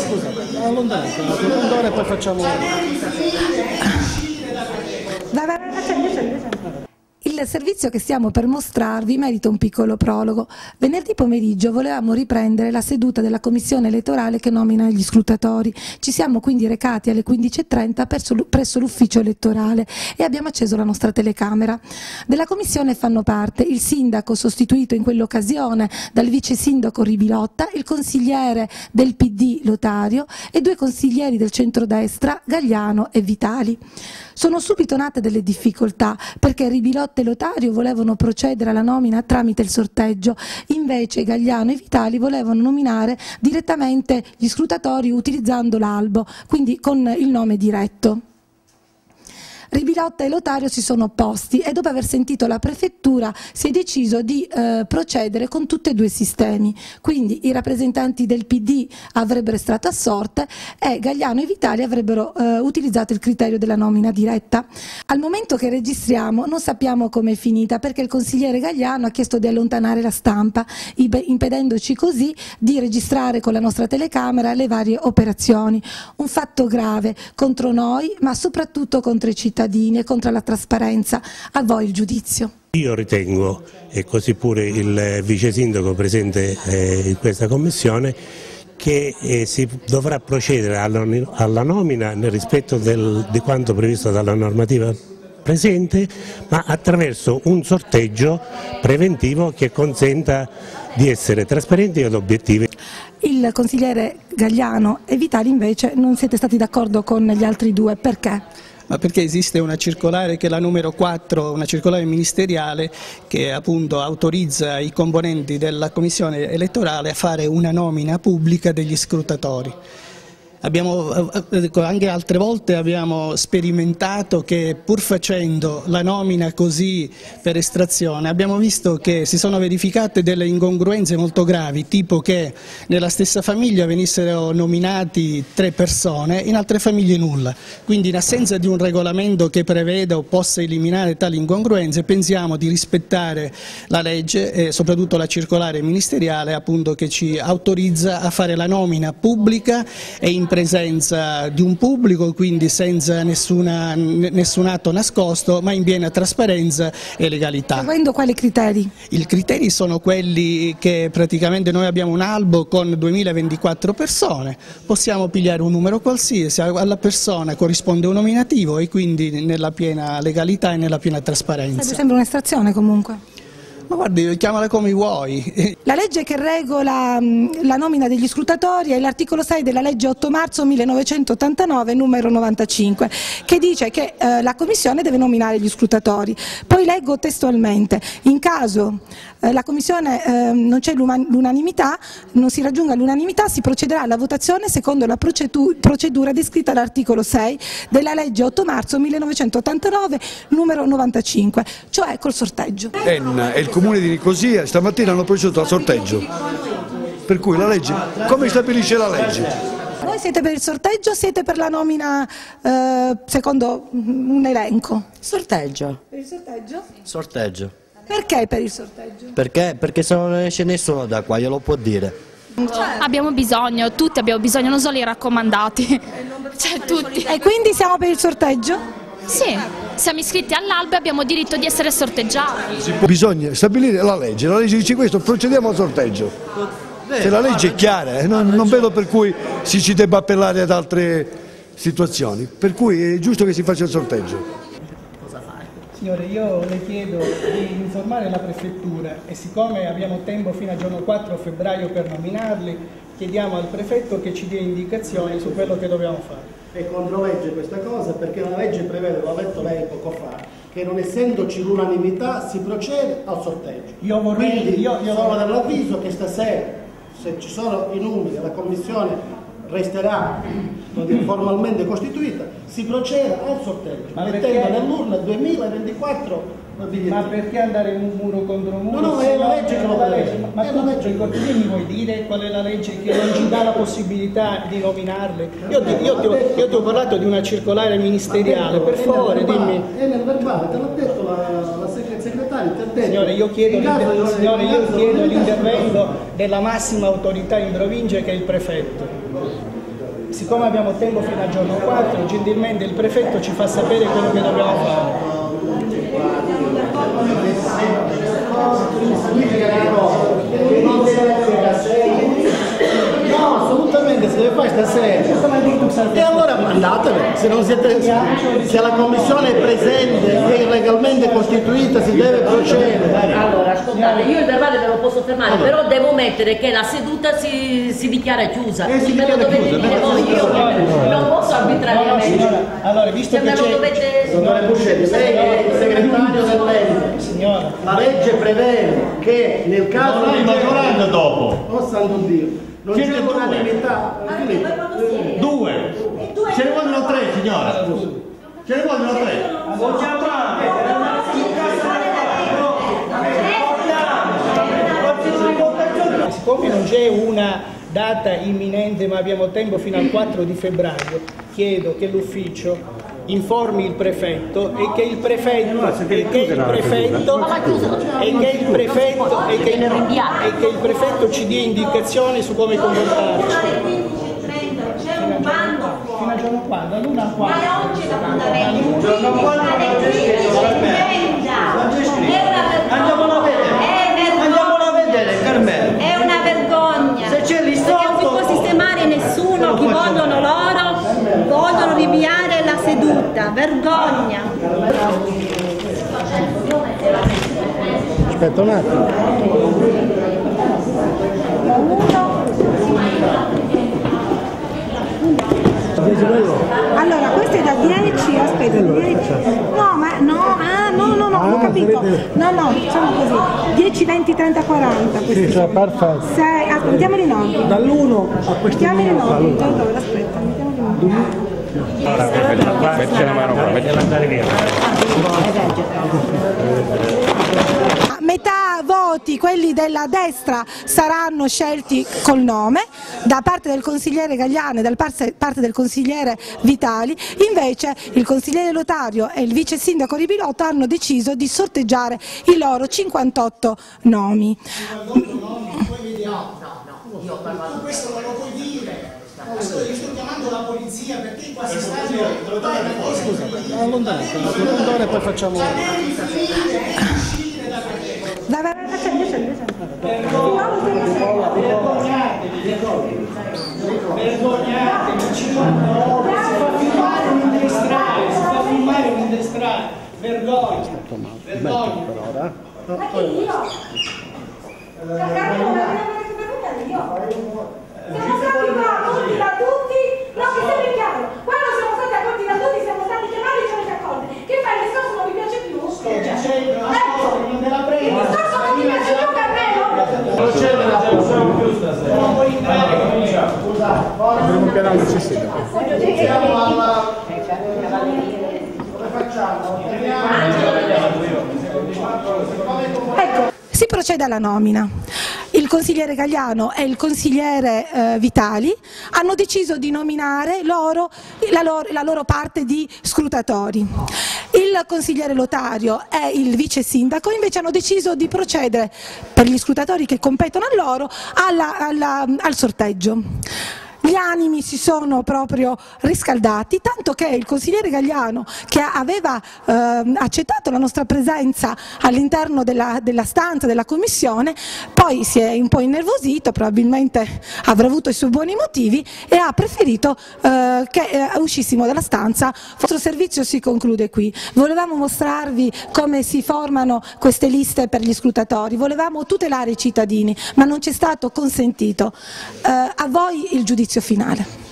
Scusa, allontanati, la seconda ora e poi facciamo... Il servizio che stiamo per mostrarvi merita un piccolo prologo. Venerdì pomeriggio volevamo riprendere la seduta della commissione elettorale che nomina gli scrutatori. Ci siamo quindi recati alle 15:30 presso l'ufficio elettorale e abbiamo acceso la nostra telecamera. Della commissione fanno parte il sindaco sostituito in quell'occasione dal vice sindaco Ribilotta, il consigliere del PD Lotario e 2 consiglieri del centrodestra Gagliano e Vitali. Sono subito nate delle difficoltà perché Ribilotta e Lotario volevano procedere alla nomina tramite il sorteggio, invece Gagliano e Vitali volevano nominare direttamente gli scrutatori utilizzando l'albo, quindi con il nome diretto. Ribilotta e Lotario si sono opposti e dopo aver sentito la prefettura si è deciso di procedere con tutti e 2 i sistemi, quindi i rappresentanti del PD avrebbero estratto a sorte e Gagliano e Vitali avrebbero utilizzato il criterio della nomina diretta. Al momento che registriamo non sappiamo come è finita perché il consigliere Gagliano ha chiesto di allontanare la stampa, impedendoci così di registrare con la nostra telecamera le varie operazioni. Un fatto grave contro noi ma soprattutto contro i cittadini e contro la trasparenza. A voi il giudizio. Io ritengo, e così pure il vice sindaco presente in questa commissione, che si dovrà procedere alla nomina nel rispetto di quanto previsto dalla normativa presente, ma attraverso un sorteggio preventivo che consenta di essere trasparenti ed obiettivi. Il consigliere Gagliano e Vitali invece non siete stati d'accordo con gli altri 2, perché? Ma perché esiste una circolare che è la numero 4, una circolare ministeriale che appunto autorizza i componenti della commissione elettorale a fare una nomina pubblica degli scrutatori. Anche altre volte abbiamo sperimentato che pur facendo la nomina così per estrazione abbiamo visto che si sono verificate delle incongruenze molto gravi, tipo che nella stessa famiglia venissero nominati 3 persone, in altre famiglie nulla. Quindi in assenza di un regolamento che preveda o possa eliminare tali incongruenze pensiamo di rispettare la legge e soprattutto la circolare ministeriale appunto che ci autorizza a fare la nomina pubblica e in presenza di un pubblico, quindi senza nessun atto nascosto, ma in piena trasparenza e legalità. Seguendo quali criteri? I criteri sono quelli che praticamente noi abbiamo un albo con 2024 persone, possiamo pigliare un numero qualsiasi, alla persona corrisponde un nominativo e quindi nella piena legalità e nella piena trasparenza. Sembra un'estrazione comunque. Ma guardi, chiamala come vuoi. La legge che regola la nomina degli scrutatori è l'articolo 6 della legge 8 marzo 1989 numero 95 che dice che la commissione deve nominare gli scrutatori. Poi leggo testualmente: in caso la commissione non c'è l'unanimità, non si raggiunga l'unanimità, si procederà alla votazione secondo la procedura descritta all'articolo 6 della legge 8 marzo 1989 numero 95, cioè col sorteggio. Il comune di Nicosia stamattina hanno proceduto al sorteggio, per cui la legge, come stabilisce la legge? Voi siete per il sorteggio o siete per la nomina secondo un elenco? Sorteggio. Per il sorteggio? Sorteggio. Perché per il sorteggio? Perché se non esce nessuno da qua, glielo può dire. Abbiamo bisogno, tutti abbiamo bisogno, non solo i raccomandati, cioè tutti. E quindi siamo per il sorteggio? Sì, siamo iscritti all'albo e abbiamo diritto di essere sorteggiati. Bisogna stabilire la legge dice questo, procediamo al sorteggio. Se la legge è chiara, non vedo per cui ci debba appellare ad altre situazioni, per cui è giusto che si faccia il sorteggio. Signore, io le chiedo di informare la prefettura e siccome abbiamo tempo fino al giorno 4 febbraio per nominarli, chiediamo al prefetto che ci dia indicazioni su quello che dobbiamo fare. È controlegge questa cosa perché la legge prevede, l'ha detto lei poco fa, che non essendoci l'unanimità si procede al sorteggio. Quindi io sono dell'avviso che stasera, se ci sono i numeri, la commissione resterà formalmente costituita, si proceda al sorteggio, mettendo nell'urna 2024 bigliettini. Ma perché andare un muro contro un muro? No, è la legge che lo prevede. Ma tu per cortesia mi vuoi dire qual è la legge che non ci dà la possibilità di nominarle? Io ti ho parlato di una circolare ministeriale, per favore dimmi. È nel verbale, te l'ha detto la segretaria. Signore, io chiedo l'intervento della massima autorità in provincia che è il prefetto. siccome abbiamo tempo fino al giorno 4, gentilmente il prefetto ci fa sapere quello che dobbiamo fare. No, assolutamente, se deve fare stasera. E allora mandatele, se non siete, se la commissione è presente e legalmente costituita si deve procedere. Allora, ascoltate, io il verbale ve lo posso fermare, però devo mettere che la seduta si dichiara chiusa. Me lo dovete dire voi, io non posso arbitrariamente. Allora, visto che c'è... Signore Buscetti, lei è il segretario dell'ente. Signora, la legge prevede che nel caso di maggioranza dopo. Oh santo Dio. Non c'è unanimità. Due. Ce ne vogliono tre, signora. Ce ne vogliono tre. Siccome non c'è una data imminente ma abbiamo tempo fino al 4 di febbraio, chiedo che l'ufficio informi il prefetto e che il prefetto ci dia indicazioni su come comportarci. Fino al giorno quando? Dall'1 al 4. Ma oggi è l'appuntamento. Andiamola a vedere, Carmelo. È una vergogna. Se c'è lì sotto. Perché non si può sistemare nessuno, chi vogliono loro, vogliono rinviare la seduta. Vergogna. Aspetta un attimo. Allora, questo è da 10, aspetta, 10. No, ma no, no, ho capito. No, facciamo così. 10, 20, 30, 40. Sì, cioè perfetto. 6, mettiamoli in ordine. Dall'1 a questo mettiamoli in ordine. Allora, aspetta, mettiamoli in ordine. Metti la mano qua, mettila andare via. Metà voti, quelli della destra, saranno scelti col nome da parte del consigliere Gagliano e da parte del consigliere Vitali, invece il consigliere Lotario e il vice sindaco Ribilotto hanno deciso di sorteggiare i loro 58 nomi. Questo non lo puoi dire. Sto chiamando la polizia perché qua si stanno... Scusa, allontanate, poi facciamo... Vergognatevi, si fa filmare un indestrale, vergogna. Ma che io? Siamo stati accolti da tutti, no, che sia ben chiaro, quando siamo stati accolti da tutti siamo stati chiamati e ci avete accolti. Che fai, il discorso non vi piace più? Sto dicendo, ascolta, non me la prendo. Il discorso non vi piace più, Carmelo? Non c'è la giustizione più stasera. Non puoi entrare, scusa. Abbiamo un piano successivo. Siamo alla... Come facciamo? Ecco, si procede alla nomina. Il consigliere Gagliano e il consigliere Vitali hanno deciso di nominare la loro parte di scrutatori. Il consigliere Lotario e il vice sindaco invece hanno deciso di procedere, per gli scrutatori che competono a loro, al sorteggio. Gli animi si sono proprio riscaldati, tanto che il consigliere Gagliano, che aveva accettato la nostra presenza all'interno della stanza della commissione, poi si è un po' innervosito, probabilmente avrà avuto i suoi buoni motivi e ha preferito che uscissimo dalla stanza. Il vostro servizio si conclude qui. Volevamo mostrarvi come si formano queste liste per gli scrutatori, volevamo tutelare i cittadini, ma non ci è stato consentito. A voi il giudizio finale.